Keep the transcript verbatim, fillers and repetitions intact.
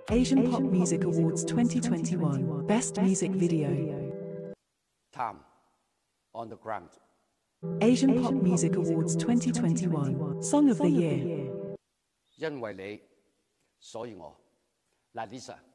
Asian Pop Music Awards twenty twenty-one Best Music Video. Time on the ground. Asian Pop Music Awards twenty twenty-one Song of the Year. 因為你，所以我，LALISA。